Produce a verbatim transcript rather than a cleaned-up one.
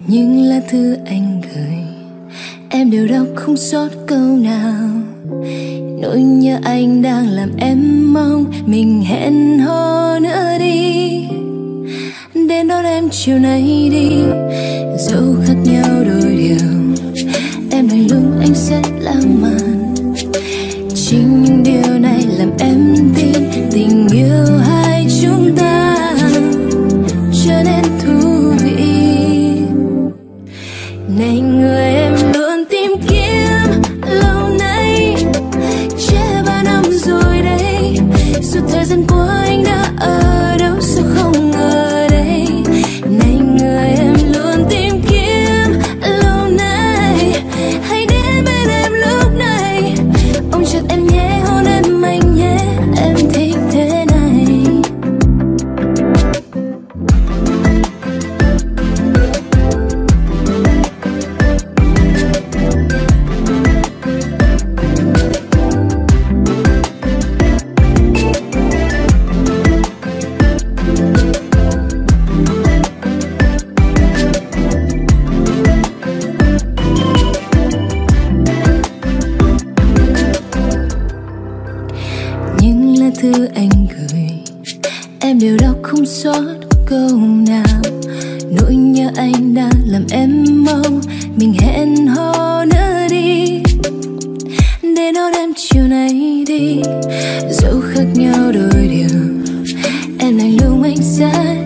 Những lá thư anh gửi em đều đọc không sót câu nào. Nỗi nhớ anh đang làm em mong mình hẹn hò nữa đi, đến đón em chiều nay đi. Dẫu khác nhau đôi điều, em đành lúc anh sẽ lãng mạn. Chính những điều này làm em tin tình yêu hai chúng ta trở nên thú vị. Này người em luôn tìm kiếm lâu nay, che ba năm rồi đây. Suốt thời gian qua anh đã ở đâu sao không ngờ đây. Này người em luôn tìm kiếm lâu nay, hãy đến bên em lúc này. Ôm chặt em nhé, hôn em anh nhé, em thích thế này. Những lá thư anh gửi em đều đọc không sót câu nào. Nỗi nhớ anh đang làm em mong mình hẹn hò nữa đi, để đón em chiều nay đi. Dẫu khác nhau đôi điều, em đành lúc anh sẽ